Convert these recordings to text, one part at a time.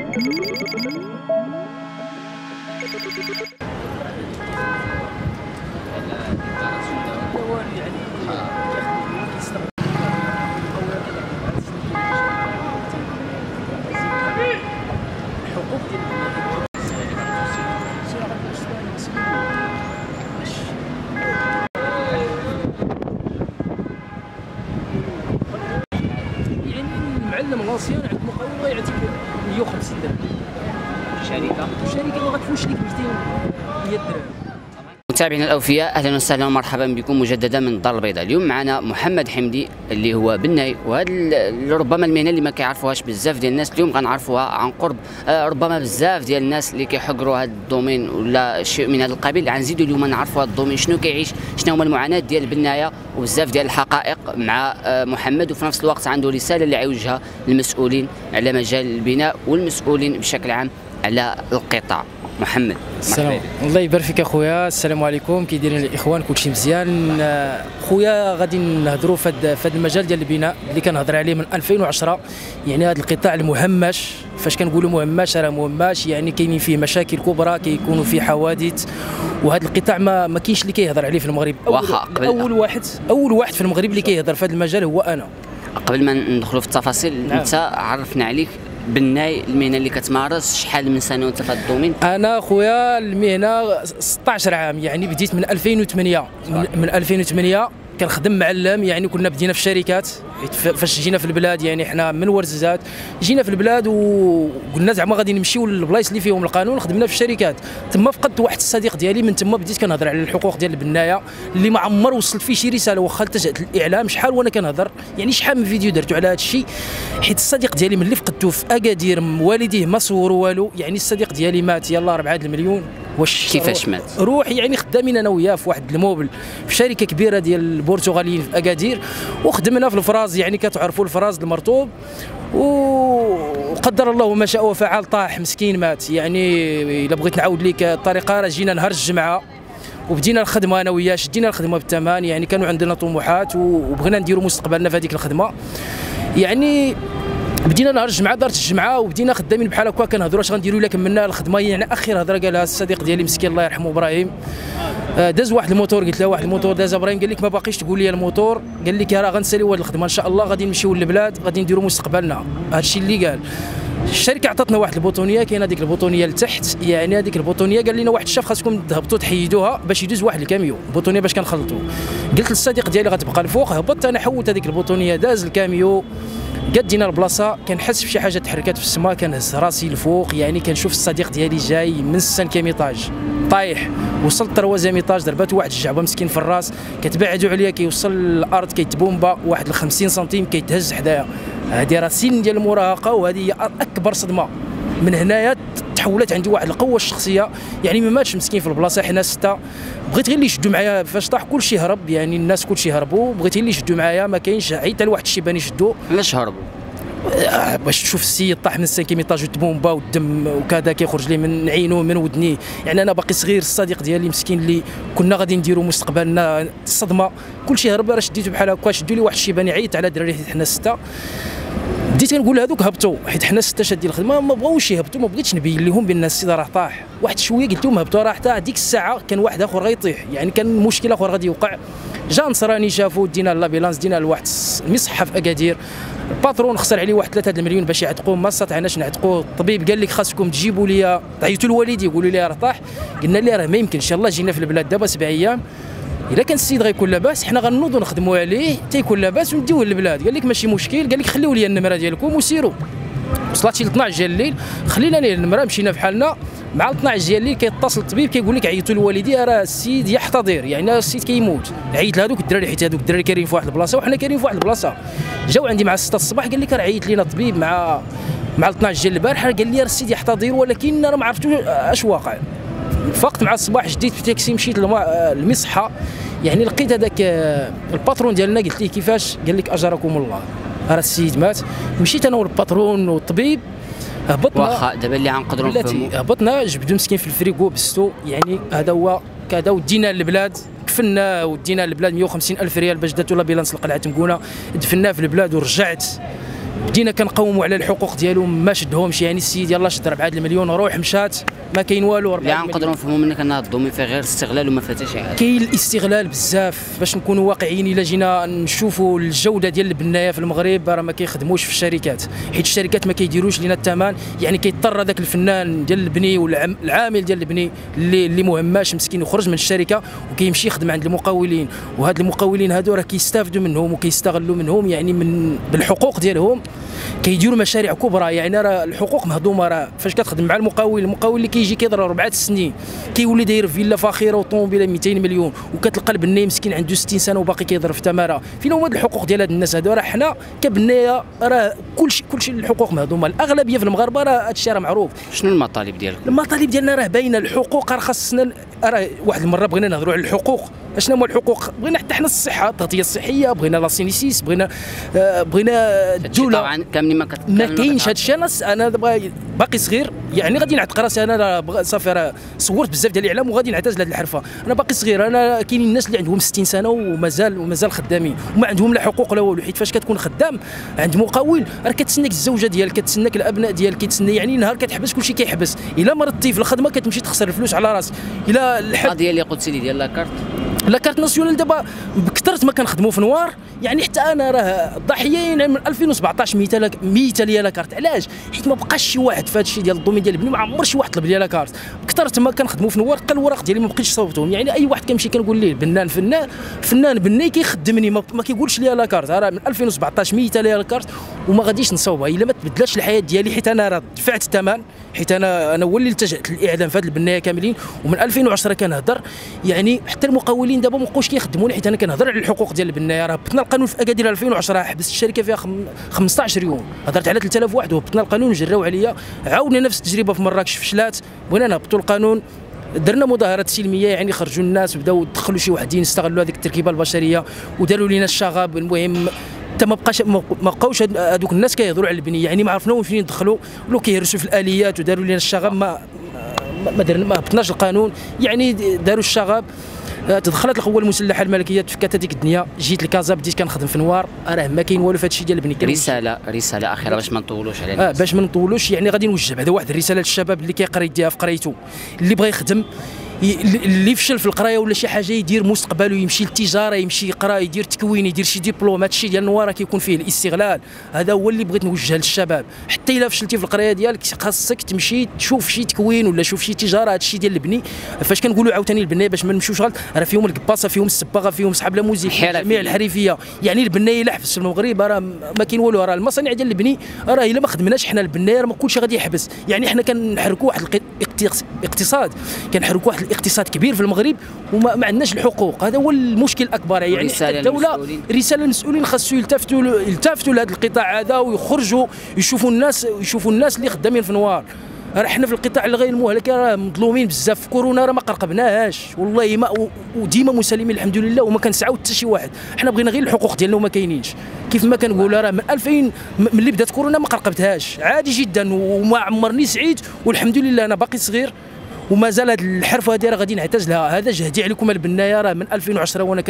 المعلم الغاصيان عند مقاول يعطيك 150 درهم. الشركه ما غتفوتش لك 200 درهم. متابعينا الاوفياء، اهلا وسهلا ومرحبا بكم مجددا من الدار البيضاء. اليوم معنا محمد حمدي اللي هو بناي، وهذا ربما المهنه اللي ما كيعرفوهاش بزاف ديال الناس. اليوم غنعرفوها عن قرب. ربما بزاف ديال الناس اللي كيحقروا هذا الدومين ولا شيء من هذا القبيل، غنزيدوا اليوم نعرفوا هذا الدومين شنو كيعيش، شنو هما المعاناه ديال البنايه، وبزاف ديال الحقائق مع محمد. وفي نفس الوقت عنده رساله اللي عيوجها للمسؤولين على مجال البناء والمسؤولين بشكل عام على القطاع. محمد، السلام، الله يبارك فيك اخويا. السلام عليكم، كي دايرين الاخوان؟ كلشي مزيان. خويا غادي نهضروا في هذا المجال ديال البناء اللي كنهضر عليه من 2010. يعني هذا القطاع المهمش، فاش كنقولوا مهمش راه مهمش، يعني كاينين فيه مشاكل كبرى، كيكونوا فيه حوادث، وهذا القطاع ما كاينش اللي كيهضر عليه في المغرب. اول واحد في المغرب اللي كيهضر في هذا المجال هو انا. قبل ما ندخلوا في التفاصيل، نعم. انت عرفنا عليك بناي، المهنه اللي كتمارس شحال من سنه وانت في هذا الدومين؟ انا خويا المهنه 16 عام، يعني بديت من 2008. من 2008 كنخدم معلم، يعني كنا بدينا في الشركات. فاش جينا في البلاد، يعني حنا من ورزازات جينا في البلاد وقلنا زعما غادي نمشيو للبلايص اللي فيهم القانون. خدمنا في الشركات، تما فقدت واحد الصديق ديالي، من تما بديت كنهضر على الحقوق ديال البنايه اللي ما عمر وصلت فيه شي رساله، واخا التجأت للاعلام. شحال وانا كنهضر، يعني شحال من فيديو درتو على هذا الشيء، حيت الصديق ديالي ملي فقدته في اكادير والديه ما صوروا والو. يعني الصديق ديالي مات، يلاه 4 المليون. واش كيفاش مات؟ روح، يعني خدامين انا وياه في واحد الموبل في شركه كبيره ديال البرتغاليين في اكادير، وخدمنا في الفراز، يعني كتعرفوا الفراز المرطوب. وقدر الله ما شاء وفعل، طاح مسكين مات. يعني الا بغيت نعاود لك الطريقه، راه جينا نهار الجمعه وبدينا الخدمه انا وياه، شدينا الخدمه بالثمن. يعني كانوا عندنا طموحات وبغينا نديروا مستقبلنا في هذيك الخدمه. يعني بدينا نهار الجمعه، دارت الجمعه وبدينا خدامين بحال هكا، كنهضروا اش غنديروا لك منا الخدمه. يعني اخر هضره قالها الصديق ديالي مسكين الله يرحمه ابراهيم، داز واحد الموتور. قلت له واحد الموتور داز ابراهيم، قال لك ما باقيش تقول لي الموتور، قال لك راه غنساليو هذه الخدمه ان شاء الله، غادي نمشيو للبلاد، غادي نديروا مستقبلنا. هذا الشيء اللي قال. الشركه عطاتنا واحد البوطونيه، كاينه هذيك البوطونيه لتحت. يعني هذيك البوطونيه قال لنا واحد الشاف خاصكم تهبطوا تحيدوها باش يدوز واحد الكاميون، البوطونيه باش كنخلطوا. قلت للصديق ديالي غتبقى الفوق. هبطت انا، حولت هذيك البوطونيه، داز الكاميون، قدينا البلاصه. كنحس بشي حاجه تحركات في السماء، كنهز راسي الفوق. يعني كنشوف الصديق ديالي جاي من السانكيام ايطاج طايح. وصلت تروازيام ايطاج، ضرباتو واحد الجعبه مسكين في الراس، كتبعدوا عليا، كيوصل للارض، كيتبومبا واحد 50 سنتيم، كيتهز حدايا. هذه راه سن ديال المراهقه، وهذه هي اكبر صدمه. من هنايا تحولت عندي واحد القوه الشخصيه. يعني ما ماتش مسكين في البلاصه، حنا 6. بغيت غير اللي يشدوا معايا، فاش طاح كلشي هرب، يعني الناس كلشي هربوا. بغيت غير اللي يشدوا معايا، ما كاينش حتى لواحد الشيبان يشدوا. علاش هربوا؟ باش تشوف السيد طاح من السانكيام ايطاج وتبومبا والدم وكذا كيخرج لي من عينو من ودنيه. يعني انا باقي صغير، الصديق ديالي مسكين اللي كنا غادي نديروا مستقبلنا، الصدمه كلشي هرب. راه شديته بحال هكا، شدوا لي واحد الشيبان، عيط على الدراري حيت حنا 6. بديت كنقول هذوك هبطوا، حيت حنا 6 شادين الخدمه، ما بغاوش يهبطوا. ما بغيتش نبين لهم بان السيد راه طاح. واحد شويه قلت لهم هبطوا، راه حتى ديك الساعه كان واحد اخر غيطيح، يعني كان مشكل اخر غادي يوقع. جا نصراني شافوا، دينا لابيلانس، دينا لواحد المصحه في اكادير. الباترون خسر عليه واحد 3 المليون باش يعتقوه، ما استطعناش نعتقوه. الطبيب قال لك خاصكم تجيبوا لي، عيطوا لوالدي يقولوا لي راه طاح. قلنا ليه راه ما يمكنش، يلاه جينا في البلاد دابا 7 ايام، الا كان السيد غيكون لاباس حنا غنوضوا نخدموا عليه حتى يكون لاباس ونديوه للبلاد. قال لك ماشي مشكل، قال لك خليوا لي النمره ديالكم وسيروا. وصلت شي 12 ديال الليل، خلينا ليه النمره، مشينا بحالنا. مع 12 ديال الليل كيتصل الطبيب كيقول لك عيطوا لوالدي، راه السيد يحتضر، يعني السيد كيموت. عيط لهذوك الدراري، حيت هذوك الدراري كاينين في واحد البلاصه وحنا كاينين في واحد البلاصه. جاو عندي مع 6 الصباح، قال لك راه عيط لينا الطبيب مع 12 ديال البارح، قال لي راه السيد يحتضر، ولكن راه ما عرفتوش اش واقع. فقت مع الصباح، جديت في تاكسي، مشيت للمصحه. يعني لقيت هذاك الباترون ديالنا، قلت ليه كيفاش؟ قال لك اجركم الله، راه السيد مات. مشيت انا والباترون والطبيب، هبطنا. واخا دابا اللي غنقدروا نفهموا، هبطنا جبدو مسكين في الفريكو بستو، يعني هذا هو كذا. ودينا للبلاد، كفنا ودينا للبلاد 150,000 ريال باش داتو لابيلانس القلعه تمكونه. دفناه في البلاد ورجعت. بدينا كنقاوموا على الحقوق ديالهم ما شدهمش، يعني السيد يلاه شد 4 المليون روح مشات ما كاين والو. 4 مليون نقدروا نفهموا منك ان الضومي فيه غير استغلال وما فيها حتى شي حاجه. كاين الاستغلال بزاف. باش نكونوا واقعيين الا جينا نشوفوا الجوده ديال البنايه في المغرب راه ما كيخدموش في الشركات، حيت الشركات ما كيديروش لنا الثمن، يعني كيضطر هذاك الفنان ديال البني والعامل ديال البني اللي مهماش مسكين يخرج من الشركه وكيمشي يخدم عند المقاولين، وهاد المقاولين هادو راه كيستافدوا منهم وكيستغلوا منهم، يعني بالحقوق ديالهم كيديروا مشاريع كبرى. يعني راه الحقوق مهضومه، راه فاش كتخدم مع المقاول اللي كيجي كيضرب 4 سنين كيولي داير فيلا فاخره وطوموبيله 200 مليون، وكتلقى البناي مسكين عنده 60 سنه وباقي كيضرب في ثمنها. فين هما الحقوق ديال هاد الناس هادو؟ راه حنا كبنايه راه كلشي الحقوق مهضومه، الاغلبيه في المغاربه راه هادشي راه معروف. شنو المطالب ديالكم؟ المطالب ديالنا راه باينه، الحقوق راه خاصنا، راه واحد المره بغينا نهضروا على الحقوق. اشنا هما الحقوق؟ بغينا حتى حنا الصحه، التغطيه الصحيه، بغينا لاسينيسيس، بغينا الدوله. طبعا كاملين ما كاينش هذا الشيء. انا باقي صغير، يعني غادي نعتق راسي، انا صافي راه صورت بزاف ديال الاعلام وغادي نعتزل هذه الحرفه. انا باقي صغير، انا كاينين الناس اللي عندهم 60 سنه ومازال خدامين وما عندهم لا حقوق لا والو، حيت فاش كتكون خدام عند مقاول راه كتسناك الزوجه ديالك، كتسناك الابناء ديالك، كيتسنى يعني نهار كتحبس كلشي كيحبس. الا مرضتي في الخدمه كتمشي تخسر الفلوس على راسك. الا القضيه اللي قلتي لي ديال لاكارت، لاكارت ناسيونال دابا بكثرت ما كنخدموا في نوار، يعني حتى انا راه ضحيه من 2017 ميته ليا لاكارت. علاش؟ حيت ما بقاش شي واحد في هذا الشيء ديال الضومين ديال البني، ما عمر شي واحد طلب ليا لاكارت. كثرت ما كنخدموا في نوار تلقى الوراق ديالي ما بقيتش صوبتهم. يعني اي واحد كنمشي كنقول ليه فنان بني كيخدمني ما كيقولش ليا لاكارت. راه من 2017 ميته ليا لاكارت وما غاديش نصوبها الا ما تبدلاتش الحياه ديالي، حيت انا راه دفعت الثمن، حيت انا هو اللي التجأت للاعدام في هذه البنايه كاملين. ومن 2010 كنهضر، يعني حتى المقاولين دابا ما بقوش كيخدموني حيت انا كنهضر على الحقوق ديال البنايه. راه هبطنا القانون في اكادير 2010 حبست الشركه فيها 15 يوم، هضرت على 3000 واحد وهبطنا القانون وجراو عليا. عاودنا نفس التجربه في مراكش فشلات، بغينا نهبطوا القانون، درنا مظاهرات سلميه، يعني خرجوا الناس وبداو يدخلوا شي وحدين يستغلوا هذيك التركيبه البشريه وداروا لنا الشغب. المهم حتى ما بقاوش هذوك الناس كيهضروا على البنيه، يعني ما عرفناهم فين يدخلوا ولاو كيهرسوا في الاليات وداروا لنا الشغب. ما هبطناش القانون، يعني داروا الشغب. تدخلت القوه المسلحه الملكيه تفكات هذيك الدنيا. جيت لكازا بديت كنخدم في نوار، راه ما كاين والو في هذا الشيء ديال البني. رساله اخيره باش ما نطولوش على الناس. باش ما نطولوش، يعني غادي نوجه بعدا واحد الرساله للشباب اللي كيقرا يديها في قرايته، اللي بغى يخدم، اللي فشل في القرايه ولا شي حاجه يدير مستقبله، يمشي للتجاره، يمشي يقرا، يدير تكوين، يدير شي دبلوم. هذا الشيء ديال النوار كيكون فيه الاستغلال. هذا هو اللي بغيت نوجه للشباب. حتى الا فشلتي في القرايه ديالك خاصك تمشي تشوف شي تكوين ولا شوف شي تجاره. هذا الشيء ديال البني فاش كنقولوا عاوتاني البنايه باش ما نمشيوش غلط، راه فيهم القباصه، فيهم السباغه، فيهم صحاب لا موزيك، جميع الحرفيه. يعني البنايه الا حبس في المغرب راه ما كاين والو. راه المصانع ديال البني راه الا ما خدمناش حنا البنايه راه ما كلشي غادي يحبس. يعني حنا كنحركوا واحد الاقتصاد، كنحركوا واحد الاقتصاد كبير في المغرب وما عندناش الحقوق. هذا هو المشكل الاكبر. يعني الدوله رساله للمسؤولين خاصو يلتفتوا لهذا القطاع هذا ويخرجوا يشوفوا الناس اللي خدامين في نوار. راه حنا في القطاع الغير المهلك راه مظلومين بزاف. في كورونا راه ما قرقبناهاش والله، ما وديما مسالمين الحمد لله وما كنسعاو حتى شي واحد. حنا بغينا غير الحقوق ديالنا وما كاينينش. كيف ما كنقول راه من 2000 ملي بدات كورونا ما قرقبتهاش عادي جدا وما عمرني سعيد والحمد لله. انا باقي صغير ومازال هذه الحرفه هذه راه غادي نعتزلها. هذا جهدي عليكم البنايه راه من 2010 وانا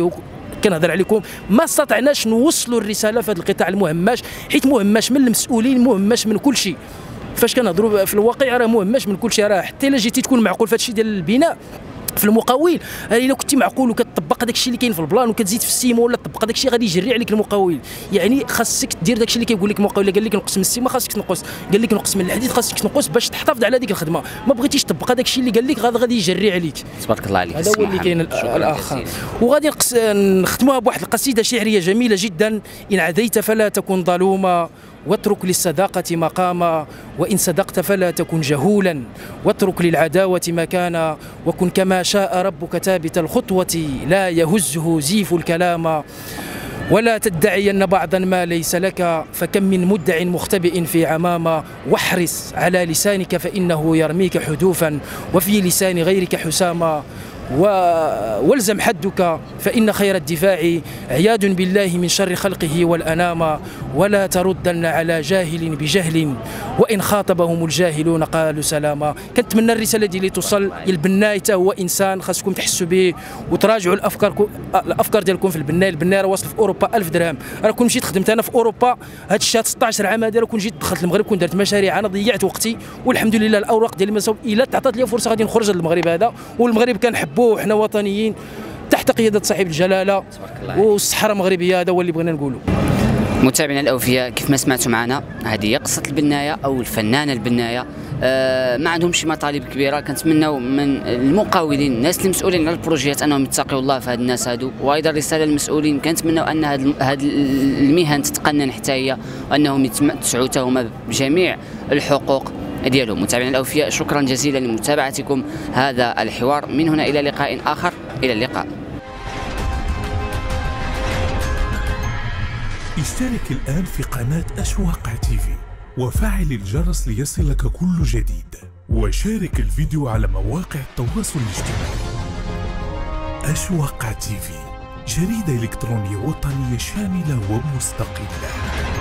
كنهضر عليكم. ما استطعناش نوصلوا الرساله في هذا القطاع المهمش، حيت مهمش من المسؤولين، مهمش من كل شيء. فاش كنهضروا في الواقع راه مهمش من كل شيء. راه حتى الا جيتي تكون معقول في هذا الشيء ديال البناء في المقاول، الا كنتي معقول وكتطبق هذاك الشيء اللي كاين في البلان وكتزيد في السيمو ولا تطبق هذاك الشيء غادي يجري عليك المقاول. يعني خاصك دير داك الشيء اللي كيقول لك المقاول. قال لك نقص من السيمو خاصك تنقص، قال لك نقص من الحديد خاصك تنقص باش تحافظ على هذيك الخدمه. ما بغيتيش تطبق هذاك الشيء اللي قال لك غادي يجري عليك. تبارك الله عليك. هذا هو اللي كاين الاخر. وغادي نختموها بواحد القصيده شعريه جميله جدا. ان عديت فلا تكن ظلوما واترك للصداقة مقاما، وإن صدقت فلا تكن جهولا واترك للعداوة مكانا، وكن كما شاء ربك ثابت الخطوة لا يهزه زيف الكلام، ولا تدعين بعضا ما ليس لك فكم من مدع مختبئ في عمامة، واحرص على لسانك فإنه يرميك حدوفا وفي لسان غيرك حساما، والزم حدك فإن خير الدفاع عياذ بالله من شر خلقه والأنام، ولا تردن على جاهل بجهل وإن خاطبهم الجاهلون قالوا سلاما. كنتمنى الرسالة ديالي توصل البناي حتى هو إنسان، خاصكم تحسوا به وتراجعوا الأفكار ديالكم في البناي. البناي راه واصل في أوروبا 1000 درهم. أنا كون مشيت خدمت أنا في أوروبا هاد الشهر 16 عام هذا، كون جيت دخلت المغرب كون درت مشاريع، أنا ضيعت وقتي والحمد لله الأوراق ديالي مساوب. إلا تعطات لي فرصة غادي نخرج للمغرب هذا، والمغرب كنحبوه وحنا وطنيين تحت قيادة صاحب الجلالة والصحراء المغربية. هذا هو اللي بغينا نقوله. متابعينا الاوفياء، كيف ما سمعتوا معنا هذه هي قصه البنايه او الفنانه البنايه. ما عندهم شي مطالب كبيره. كنتمناو من المقاولين، الناس المسؤولين على البروجيات، انهم يتقوا الله في هاد الناس هادو. وايضا رساله للمسؤولين، كنتمناو ان هاد المهن تتقنن حتى هي، وانهم يتسعوا حتى هما بجميع الحقوق ديالهم. متابعينا الاوفياء، شكرا جزيلا لمتابعتكم هذا الحوار. من هنا الى لقاء اخر، الى اللقاء. اشترك الآن في قناة أشواق تيفي وفعل الجرس ليصلك كل جديد، وشارك الفيديو على مواقع التواصل الاجتماعي. أشواق تيفي، جريدة إلكترونية وطنية شاملة ومستقلة.